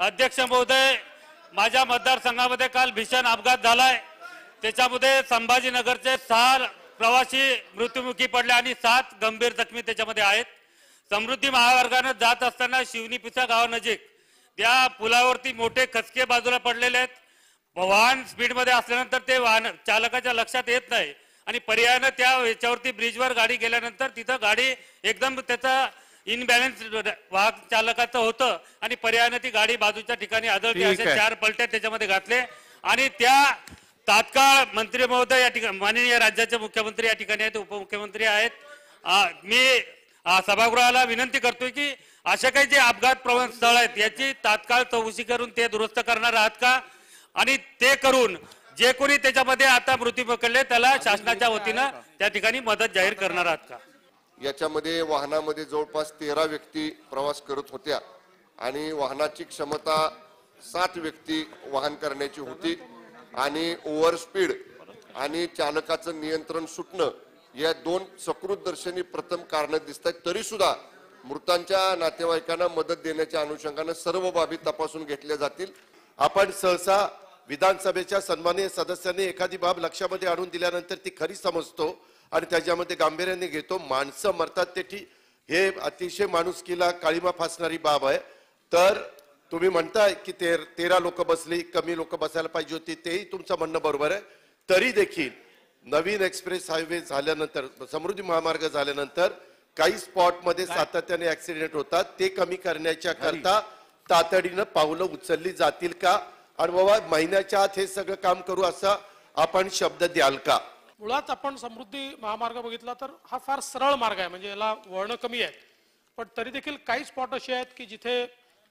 अध्यक्ष महोदय, माझ्या मतदारसंघामध्ये काल भीषण अपघात झालाय। त्याच्यामध्ये संभाजीनगरचे 6 प्रवासी मृत्युमुखी पडले आणि 7 गंभीर जखमी त्याच्यामध्ये आहेत। समृद्धी महामार्गाने जात असताना शिवनी पिसा गावानजीक त्या पुलावरती मोठे खचके बाजूला पडलेले आहेत। वाहन स्पीड मध्ये असल्यानंतर ते वाहन चालकाच्या लक्षात येत नाही आणि पर्यायाने त्या याच्यावरती ब्रिजवर गाडी गेल्यानंतर तिथं गाडी एकदम त्याचा इनबॅलन्स वाहक चालकाचं होतं आणि पर्यायाने ती गाडी बाजूच्या ठिकाणी आदळली। असे 4 पलटे त्याच्यामध्ये घातले आणि त्या तात्काळ मंत्री महोदय या ठिकाणी, माननीय राज्याचे मुख्यमंत्री या ठिकाणी आहेत, उपमुख्यमंत्री आहेत। मी सभागृहाला विनंती करतोय की अशा काही जे अपघात प्रवण स्थळ आहेत याची तात्काळ चौकशी करून ते दुरुस्त करणार आहात का, आणि ते करून जे कोणी त्याच्यामध्ये आता मृत्यू पकडले त्याला शासनाच्या वतीनं त्या ठिकाणी मदत जाहीर करणार आहात का। याच्यामध्ये वाहनामध्ये जवळपास 13 व्यक्ती प्रवास करत होत्या आणि वाहनाची क्षमता 7 व्यक्ती वाहन करण्याची होती आणि ओव्हर स्पीड आणि चालकाचं नियंत्रण सुटणं या 2 सकृतदर्शनी प्रथम कारण दिसतात। तरी सुद्धा मृतांच्या नातेवाईकांना मदत देण्याच्या अनुषंगाने सर्व बाबी तपासून घेतल्या जातील। आपण सहसा विधानसभेच्या सन्माननीय सदस्यांनी एखादी बाब लक्षामध्ये आणून दिल्यानंतर ती खरी समजतो आणि त्याच्यामध्ये गांभीर्याने घेतो। माणसं मरतात ते ठीक, हे अतिशय माणुसकीला काळीमा फासणारी बाब आहे। तर तुम्ही म्हणताय की 13 लोक बसली, कमी लोक बसायला पाहिजे होती, तेही तुमचं म्हणणं बरोबर आहे। तरी देखील नवीन एक्सप्रेस हायवे झाल्यानंतर, समृद्धी महामार्ग झाल्यानंतर काही स्पॉट मध्ये सातत्याने ऍक्सिडेंट होतात, ते कमी करण्याच्या करता तातडीनं पावलं उचलली जातील का, आणि बाबा महिन्याच्या आत हे सगळं काम करू असं आपण शब्द द्याल का। मुळात आपण समृद्धी महामार्ग बघितला तर हा फार सरळ मार्ग आहे, म्हणजे याला वळणं कमी आहेत, पण तरी देखील काही स्पॉट असे आहेत की जिथे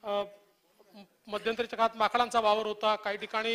मध्यंतरीच्या काळात माकडांचा वावर होता, काही ठिकाणी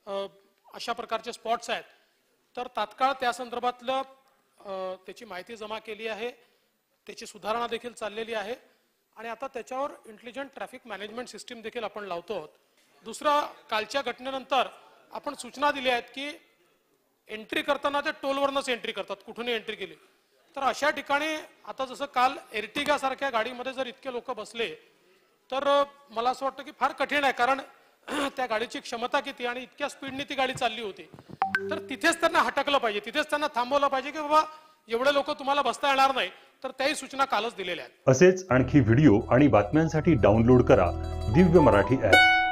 अशा प्रकारचे स्पॉट्स आहेत। तर तात्काळ त्या संदर्भातलं त्याची माहिती जमा केली आहे, त्याची सुधारणा देखील चाललेली आहे आणि आता त्याच्यावर इंटेलिजंट ट्रॅफिक मॅनेजमेंट सिस्टीम देखील आपण लावतो आहोत। दुसरा, कालच्या घटनेनंतर आपण सूचना दिल्या आहेत की एंट्री करताना ते टोलवरनच एंट्री करतात, कुठूनही एंट्री केली तर अशा ठिकाणी आता जसं काल एर्टिगा सारख्या गाडीमध्ये जर इतके लोक बसले तर मला असं वाटतं की फार कठीण आहे, कारण त्या गाडीची क्षमता किती आणि इतक्या स्पीडने ती गाडी चालली होती। तर तिथेच त्यांना हटकलं पाहिजे, तिथेच त्यांना थांबवलं पाहिजे की बाबा एवढे लोक तुम्हाला बसता येणार नाही, तर त्याही सूचना कालच दिलेल्या आहेत। असेच आणखी व्हिडिओ आणि बातम्यांसाठी डाउनलोड करा दिव्य मराठी ॲप।